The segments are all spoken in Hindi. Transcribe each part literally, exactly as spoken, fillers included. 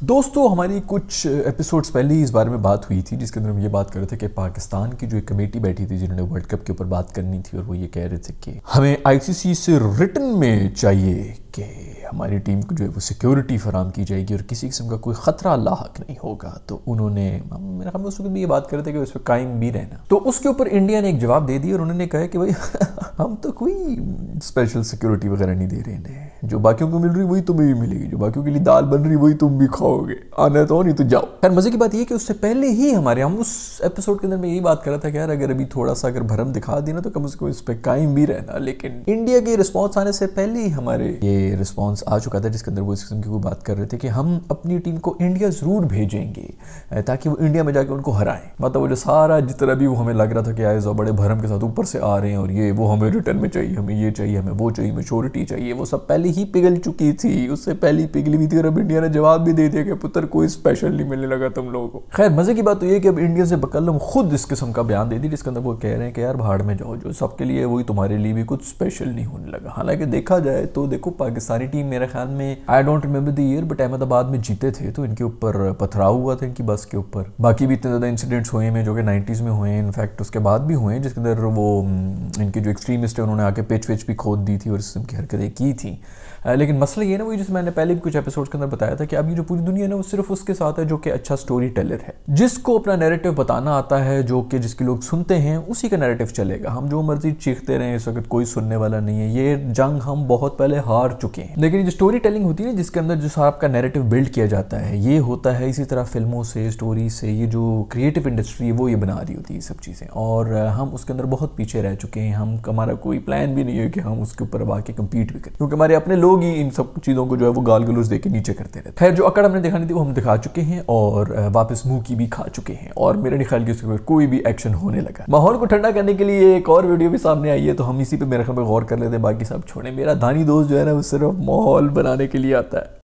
दोस्तों हमारी कुछ एपिसोड्स पहले ही इस बारे में बात हुई थी जिसके अंदर हम ये बात कर रहे थे कि पाकिस्तान की जो एक कमेटी बैठी थी जिन्होंने वर्ल्ड कप के ऊपर बात करनी थी और वो ये कह रहे थे कि हमें आईसीसी से रिटन में चाहिए कि हमारी टीम को जो है वो सिक्योरिटी फराम की जाएगी और किसी किस्म का कोई ख़तरा लाहक नहीं होगा। तो उन्होंने मेरा ख्याल में उस वक्त भी ये बात कर रहे थे कि उस पर कायम भी रहना। तो उसके ऊपर इंडिया ने एक जवाब दे दिया और उन्होंने कहा कि भाई हम तो कोई स्पेशल सिक्योरिटी वगैरह नहीं दे रहे हैं, जो बाकियों को मिल रही वही तुम्हें भी मिलेगी, जो बाकियों के लिए दाल बन रही वही तुम भी खाओगे, आना तो नहीं तो जाओ। खैर मजे की बात ये है कि उससे पहले ही हमारे हम उस एपिसोड के अंदर में यही बात कर रहा था कि यार अगर अभी थोड़ा सा अगर भरम दिखा दी ना तो कम से कम इस पर कायम भी रहना। लेकिन इंडिया के रिस्पॉन्स आने से पहले ही हमारे ये रिस्पॉन्स आ चुका था जिसके अंदर वो इस किस्म की कोई बात कर रहे थे कि हम अपनी टीम को इंडिया जरूर भेजेंगे ताकि वो इंडिया में जाके उनको हराएं। मतलब वो जो सारा जितना भी वो हमें लग रहा था कि आए बड़े भरम के साथ ऊपर से आ रहे हैं और ये वो हमें रिटर्न में चाहिए, हमें ये चाहिए, हमें वो चाहिए, मेच्योरिटी चाहिए, वो सब पहले ही पिघल चुकी थी, उससे पहले ही पिघली हुई थी और अब इंडिया ने जवाब भी दे दिया कि पुत्र कोई स्पेशल नहीं मिलने लगा तुम लोगों को। खैर मजे की बात तो ये कि अब इंडिया से बकलम खुद इस किस्म का बयान दे दी जिसके अंदर वो कह रहे हैं कि यार भाड़ में जाओ, जो सबके लिए वही तुम्हारे लिए भी कुछ स्पेशल नहीं होने लगा। हालांकि देखा जाए तो देखो पाकिस्तानी टीम मेरे ख्याल में I don't remember the year but Ahmedabad में जीते थे तो इनके ऊपर पथराव हुआ था इनकी बस के ऊपर। बाकी भी इतने ज़्यादा इंसिडेंट्स हुए हैं जो कि नाइन्टीज़ में हुए हैं, इनफैक्ट उसके बाद भी हुए हैं जिसके अंदर वो इनके जो एक्सट्रीमिस्ट है उन्होंने आके पिच विच भी खोद दी थी और इस किस्म की हरकतें की थी। लेकिन मसला ये ना वही जिस मैंने पहले भी कुछ एपिसोड के अंदर बताया था कि अब ये जो पूरी दुनिया है ना वो सिर्फ उसके साथ है जो कि अच्छा स्टोरी टेलर है, जिसको अपना नैरेटिव बताना आता है, जो कि जिसके लोग सुनते हैं उसी का नैरेटिव चलेगा। हम जो मर्जी चीखते रहे इस वक्त कोई सुनने वाला नहीं है, ये जंग हम बहुत पहले हार चुके हैं। लेकिन जो स्टोरी टेलिंग होती है ना जिसके अंदर जो आपका नैरेटिव बिल्ड किया जाता है ये होता है इसी तरह फिल्मों से, स्टोरी से, ये जो क्रिएटिव इंडस्ट्री है वो ये बना रही होती है सब चीज़ें, और हम उसके अंदर बहुत पीछे रह चुके हैं। हम हमारा कोई प्लान भी नहीं है कि हम उसके ऊपर अब आके कम्पीट भी करें क्योंकि हमारे अपने लोग ही इन सब चीज़ों को जो है वो गाल गलौज देके नीचे करते रहते। खैर जो अकड़ हमने दिखानी थी वो हम दिखा चुके हैं और वापस मुंह की भी खा चुके हैं और मेरे नहीं ख्याल की उसके ऊपर कोई भी एक्शन होने लगा। माहौल को ठंडा करने के लिए एक और वीडियो भी सामने आई है तो हम इसी पे मेरे ख्याल में गौर कर लेते हैं, बाकी सब छोड़े। मेरा दानी दोस्त जो है ना वो सिर्फ माहौल बनाने के लिए आता है।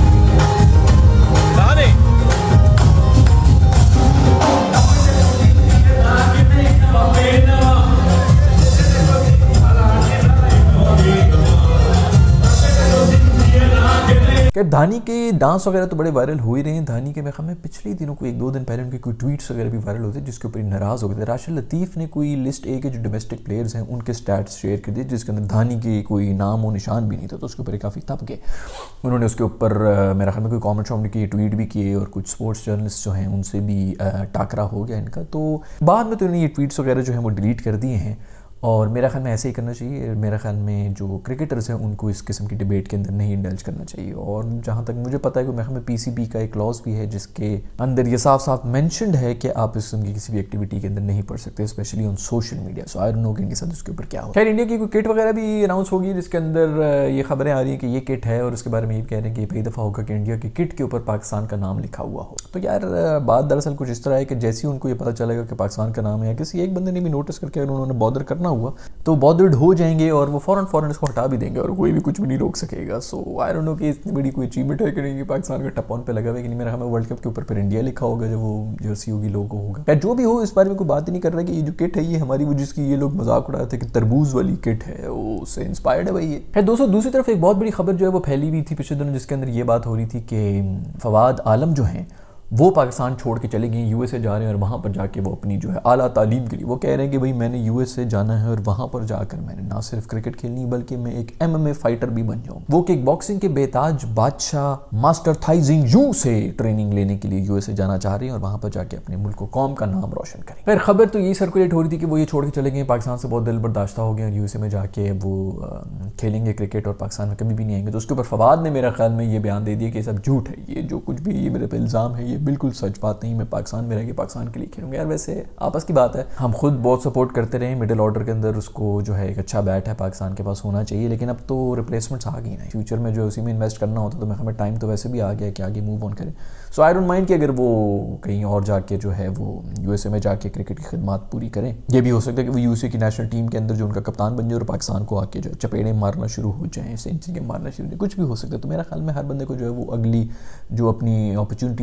कि धानी के डांस वगैरह तो बड़े वायरल हो ही रहे हैं। धानी के मैं ख्याल में पिछले दिनों को एक दो दिन पहले उनके कोई ट्वीट्स वगैरह भी वायरल होते जिसके ऊपर नाराज़ हो गए थे। राशिद लतीफ़ ने कोई लिस्ट ए के जो डोमेस्टिक प्लेयर्स हैं उनके स्टैट्स शेयर कर दिए जिसके अंदर धानी के कोई नाम और निशान भी नहीं था, तो उसके ऊपर काफ़ी तप गए। उन्होंने उसके ऊपर मेरा ख्याल में कोई कॉमेंट शॉमेंट किए, ट्वीट भी किए और कुछ स्पोर्ट्स जर्नलिस्ट जो हैं उनसे भी टाकरा हो गया इनका। तो बाद में तो इन्होंने ये ट्वीट्स वगैरह जो हैं वो डिलीट कर दिए हैं और मेरा ख्याल में ऐसे ही करना चाहिए। मेरा ख्याल में जो क्रिकेटर्स हैं उनको इस किस्म की डिबेट के अंदर नहीं इंडल्ज करना चाहिए। और जहाँ तक मुझे पता है कि मेरे ख्याल में पीसीबी का एक क्लॉज भी है जिसके अंदर ये साफ साफ मेंशन्ड है कि आप इस किस्म की किसी भी एक्टिविटी के अंदर नहीं पढ़ सकते, specially on social media. So I don't know कि इनके साथ उसके ऊपर क्या हो। खैर इंडिया की कोई किट वगैरह भी अनाउंस होगी जिसके अंदर ये खबरें आ रही हैं कि ये किट है और उसके बारे में ये कह रहे हैं कि पहली दफ़ा होगा कि इंडिया की किट के ऊपर पाकिस्तान का नाम लिखा हुआ हो। तो यार बात दरअसल कुछ इस तरह है कि जैसे ही उनको ये पता चलेगा कि पाकिस्तान का नाम है, किसी एक बंदे ने भी नोटिस करके अगर उन्होंने बॉदर करना हुआ तो बॉदर्ड हो जाएंगे और वो फौरन फौरन इसको हटा भी देंगे और कोई भी कुछ भी नहीं रोक सकेगा। सो आई डोंट नो कि इतनी बड़ी कोई अचीवमेंट है कि नहीं कि पाकिस्तान का टपॉन पे लगा हुआ है कि नहीं। मेरा हमें वर्ल्ड कप के ऊपर फिर इंडिया लिखा होगा जब वो जर्सी होगी, लोगो होगा। या जो भी हो इस बारे में कोई बात ही नहीं कर रहा कि ये जो किट है ये हमारी वो जिसकी ये लोग मजाक उड़ाए थे कि तरबूज वाली किट है वो उससे इंस्पायर्ड है भाई ये है। दोस्तों दूसरी तरफ एक बहुत बड़ी खबर जो है वो फैली हुई थी पिछले दिनों जिसके अंदर ये बात हो रही थी कि फवाद आलम जो हैं वो पाकिस्तान छोड़ के चले गए, यूएसए जा रहे हैं और वहाँ पर जाके वो अपनी जो है आला तालीम के लिए वो कह रहे हैं कि भाई मैंने यूएसए जाना है और वहाँ पर जाकर मैंने ना सिर्फ क्रिकेट खेलनी बल्कि मैं एक एमएमए फाइटर भी बन जाऊँ। वो किक बॉक्सिंग के बेताज बादशाह मास्टर थाइजिंग यू से ट्रेनिंग लेने के लिए यूएसए जाना चाह रहे हैं और वहाँ पर जाके अपने मुल्क को कौम का नाम रोशन करें। फिर खबर तो यही सर्कुलेट हो रही थी कि वो ये छोड़ के चले गए, पाकिस्तान से बहुत दिल बर्दाश्ता हो गए और यूएसए में जाके वो खेलेंगे क्रिकेट और पाकिस्तान में कभी भी नहीं आएंगे। तो उसके ऊपर फवाद ने मेरा ख्याल में ये बयान दे दिया कि सब झूठ है, ये जो कुछ भी ये मेरे पे इल्ज़ाम है ये बिल्कुल सच बात नहीं, मैं पाकिस्तान में रह के पाकिस्तान के लिए खेलूंगा। यार वैसे आपस की बात है, हम खुद बहुत सपोर्ट करते रहे मिडिल ऑर्डर के अंदर, उसको जो है एक अच्छा बैट है पाकिस्तान के पास होना चाहिए, लेकिन अब तो रिप्लेसमेंट्स आ गई ना, फ्यूचर में जो उसी में इन्वेस्ट करना होता तो मैं हमें टाइम तो वैसे भी आ गया कि आगे मूव ऑन करें। सो आई डोंट माइंड कि अगर वो कहीं और जाके जो है वो यूएसए में जाके क्रिकेट की खिदमत पूरी करें। ये भी हो सकता है कि वो यूएसए की नेशनल टीम के अंदर जो उनका कप्तान बन जाए और पाकिस्तान को आके जो चपेड़े मारना शुरू हो जाएँ, सेंचुरी मारना शुरू हो जाए, कुछ भी हो सकता है। तो मेरा ख्याल में हर बंदे को जो है वो अगली जो अपनी अपॉर्चुनिटीज़ हैं उनको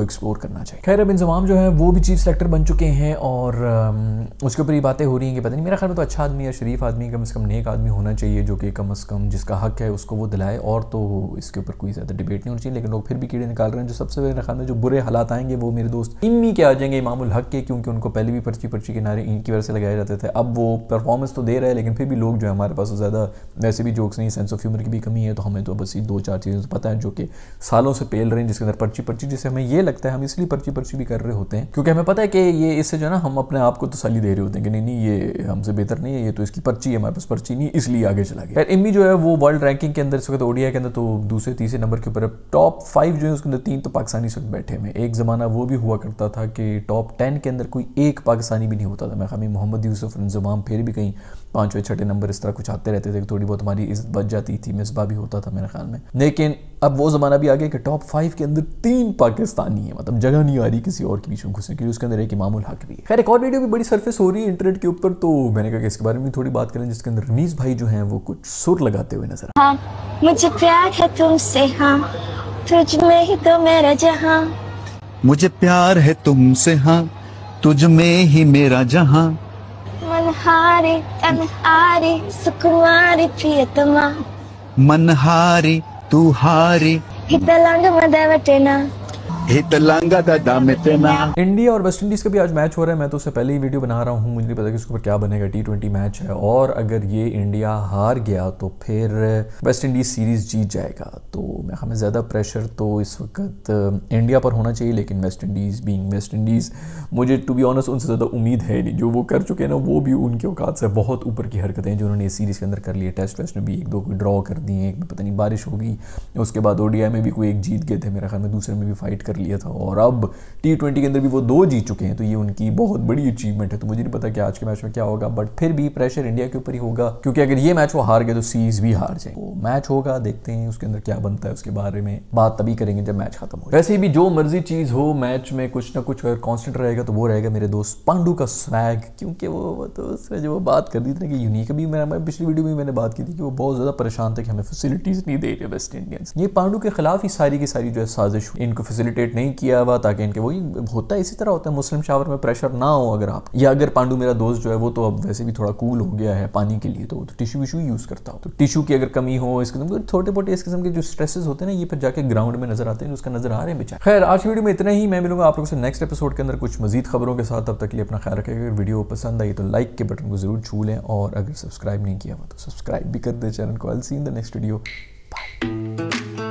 एक्सप्लोर करना चाहिए। खैर अब इंजमाम जो है वो भी चीफ सेलेक्टर बन चुके हैं और उसके ऊपर ये बातें हो रही हैं कि पता नहीं, मेरा ख्याल में तो अच्छा आदमी है, शरीफ आदमी, कम से कम नेक आदमी होना चाहिए जो कि कम से कम जिसका हक है उसको वो दिलाए, और तो इसके ऊपर कोई ज़्यादा डिबेट नहीं होनी चाहिए। लेकिन लोग फिर भी कीड़े निकाल रहे हैं। जो सबसे मेरे ख्याल में जो बुरे हालात आएंगे वो मेरे दोस्त इम्मी के आ जाएंगे, इमामुल हक के, क्योंकि उनको पहले भी पर्ची पर्ची के नारे इनकी वजह से लगाए जाते थे। अब वो परफॉर्मेंस तो दे रहा है लेकिन फिर भी लोग जो है हमारे पास ज़्यादा वैसे भी जोक्स नहीं, सेंस ऑफ ह्यूमर की भी कमी है, तो हमें तो बस ये दो चार चीज़ें पता है जो कि सालों से पेल रहे हैं, जिसके अंदर पर्ची पर्ची, जिससे हमें ये लगता है हम इसलिए पर्ची पर्ची भी कर रहे होते हैं क्योंकि हमें पता है कि ये इससे जो है ना हम अपने आप को तसल्ली दे रहे होते हैं कि नहीं नहीं ये हमसे बेहतर नहीं है, ये तो इसकी पर्ची है, हमारे पास पर्ची नहीं, इसलिए आगे चला गया। इम्मी जो है वो वर्ल्ड रैंकिंग के अंदर इस वक्त ओडीआई के अंदर तो दूसरे तीसरे नंबर के ऊपर टॉप फाइव जो है उसके अंदर तीन तो पाकिस्तानी इस वक्त बैठे हैं। एक ज़माना वो भी हुआ करता था कि टॉप टेन के अंदर कोई एक पाकिस्तानी भी नहीं होता था। मैं खामी मोहम्मद यूसुफ, इंजमाम, फिर भी कहीं पाँचवें छठे नंबर इस तरह कुछ आते रहते थे, थोड़ी बहुत हमारी इज्जत बच जाती थी, मिसबा भी होता था मेरे ख्याल में। लेकिन अब वो ज़माना भी आ गया कि टॉप फाइव के अंदर तीन पाकिस्तानी है, मतलब जगह नहीं आ रही किसी और के बीच में घुसने के लिए, उसके अंदर एक इमामुल हक भी है। खैर एक और वीडियो भी बड़ी सरफेस हो रही है इंटरनेट के ऊपर, तो मैंने कहा कि इसके बारे में थोड़ी बात करें, जिसके अंदर रमीज भाई जो हैं वो कुछ सुर लगाते हुए नजर हाँ, मुझे प्यार है तुमसे, हाँ तुझ में ही तो मेरा जहां, मुझे प्यार है तुमसे, हाँ तुझ में ही मेरा जहां, मनहारी तनहारी सुकुमारी प्रियतमा, मनहारी तू हारी हितलंग मदवटेना, हितलंगा दादा में तेना। इंडिया और वेस्ट इंडीज़ का भी आज मैच हो रहा है। मैं तो उससे पहले ही वीडियो बना रहा हूँ, मुझे नहीं पता कि उसके ऊपर क्या बनेगा। टी ट्वेंटी मैच है और अगर ये इंडिया हार गया तो फिर वेस्ट इंडीज़ सीरीज़ जीत जाएगा। तो मैं हमें ज़्यादा प्रेशर तो इस वक्त इंडिया पर होना चाहिए, लेकिन West Indies being West Indies मुझे टू बी ऑनेस्ट उनसे ज़्यादा उम्मीद है नहीं। जो वो कर चुके हैं ना वो भी उनके औकात से बहुत ऊपर की हरकतें जो उन्होंने इस सीरीज़ के अंदर कर ली है। टेस्ट वेस्ट में भी एक दो कोई ड्रॉ कर दिए, एक में पता नहीं बारिश होगी, उसके बाद ओडीआई में भी कोई एक जीत गए थे मेरा ख्याल में, दूसरे में भी फाइट कर लिया था, और अब टी ट्वेंटी के अंदर भी वो दो जीत चुके हैं। तो ये उनकी बहुत बड़ी अचीवमेंट है। तो मुझे नहीं पता कि आज के मैच में क्या होगा, बट फिर भी प्रेशर इंडिया के ऊपर ही होगा, क्योंकि अगर ये मैच वो हार गए तो सीरीज भी हार जाए। तो मैच होगा, देखते हैं उसके अंदर क्या बनता है, उसके बारे में बात तभी करेंगे जब मैच खत्म हो। वैसे भी जो मर्जी चीज हो, मैच में कुछ ना कुछ अगर कांस्टेंट रहेगा तो वो रहेगा मेरे दोस्त पांडू का स्वैग, क्योंकि वो, वो तो उसमें जो वो बात कर दी थी ना कि यूनिक, अभी मैं पिछली वीडियो में मैंने बात की थी कि वो बहुत ज्यादा परेशान थे कि हमें फैसिलिटीज नहीं दे रहे वेस्ट इंडियंस। ये पांडू के खिलाफ ही सारी की सारी जो है साजिश, इनको फैसिलिटेट नहीं किया हुआ ताकि इनके वही होता है, इसी तरह होता है मुस्लिम शावर में प्रेशर ना हो अगर आप, या अगर पांडू मेरा दोस्त जो है वो तो अब वैसे भी थोड़ा कूल हो गया है पानी के लिए, तो, तो टिश्यू विशू यूज करता हो, तो टिश्यू की अगर कमी हो, इस किस्म के छोटे मोटे इस किस्म के जो स्ट्रेसेस होते हैं ना, ये फिर जाके ग्राउंड में नजर आते हैं, उसका नजर आ रहे हैं बेचारे। खैर आज की वीडियो में इतना ही, मैं मिलूंगा आप लोगों से नेक्स्ट एपिसोड के अंदर कुछ मजीद खबरों के साथ। तब तक के लिए अपना ख्याल रखिएगा। अगर वीडियो पसंद आई तो लाइक के बटन को जरूर छू लें, और अगर सब्सक्राइब नहीं किया हुआ तो सब्सक्राइब भी कर दे चैनल को। I will see in the next video. Bye.